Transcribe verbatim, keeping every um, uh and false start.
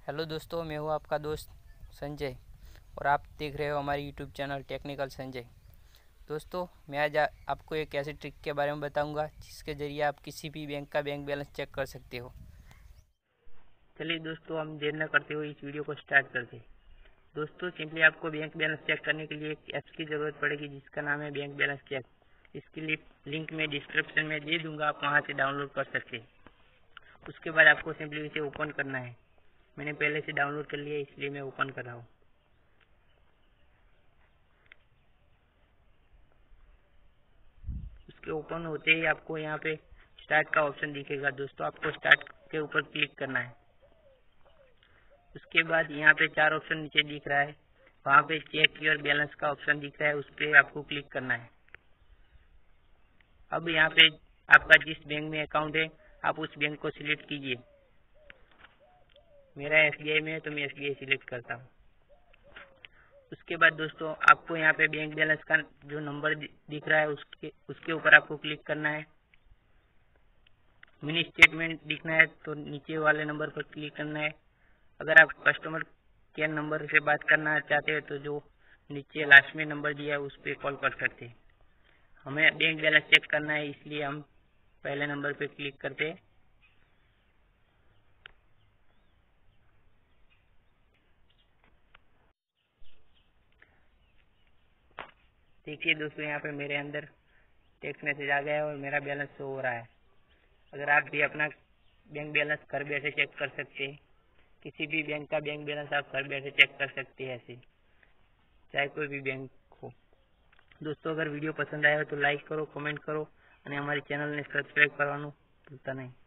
Hello दोस्तों, मैं हूँ आपका दोस्त संजय और आप देख रहे हो हमारी यूट्यूब चैनल टेक्निकल संजय। दोस्तों, मैं आज आ, आपको एक ऐसी ट्रिक के बारे में बताऊंगा जिसके ज़रिए आप किसी भी बैंक का बैंक बैलेंस चेक कर सकते हो। चलिए दोस्तों, हम देर न करते हुए इस वीडियो को स्टार्ट करते हैं। दोस्तों, सिंपली आपको बैंक बैलेंस चेक करने के लिए एक ऐप्स की ज़रूरत पड़ेगी जिसका नाम है बैंक बैलेंस चेक। इसकी लिंक मैं डिस्क्रिप्शन में दे दूँगा, आप वहाँ से डाउनलोड कर सकते हैं। उसके बाद आपको सिंपली इसे ओपन करना है। मैंने पहले से डाउनलोड कर लिया इसलिए मैं ओपन कर रहा हूँ। उसके ओपन होते ही आपको यहाँ पे स्टार्ट का ऑप्शन दिखेगा। दोस्तों, आपको स्टार्ट के ऊपर क्लिक करना है। उसके बाद यहाँ पे चार ऑप्शन नीचे दिख रहा है, वहाँ पे चेक योर बैलेंस का ऑप्शन दिख रहा है, उस पर आपको क्लिक करना है। अब यहाँ पे आपका जिस बैंक में अकाउंट है आप उस बैंक को सिलेक्ट कीजिए। मेरा एस बी आई में है तो मैं एस बी आई सिलेक्ट करता हूँ। उसके बाद दोस्तों, आपको यहाँ पे बैंक बैलेंस का जो नंबर दिख रहा है उसके उसके ऊपर आपको क्लिक करना है। मिनी स्टेटमेंट दिखना है तो नीचे वाले नंबर पर क्लिक करना है। अगर आप कस्टमर केयर नंबर से बात करना चाहते हैं तो जो नीचे लास्ट में नंबर दिया है उस पर कॉल कर सकते हैं। हमें बैंक बैलेंस चेक करना है इसलिए हम पहले नंबर पे क्लिक करते हैं। देखिए दोस्तों, यहाँ पे मेरे अंदर टेक्स्ट मैसेज आ गया है और मेरा बैलेंस शो हो रहा है। अगर आप भी अपना बैंक बैलेंस घर बैठे चेक कर सकते हैं, किसी भी बैंक का बैंक बैलेंस आप घर बैठे चेक कर सकते हैं, ऐसे चाहे कोई भी बैंक हो। दोस्तों, अगर वीडियो पसंद आया हो तो लाइक करो, कमेंट करो और हमारे चैनल ने सब्सक्राइब करवाना भूलता नहीं।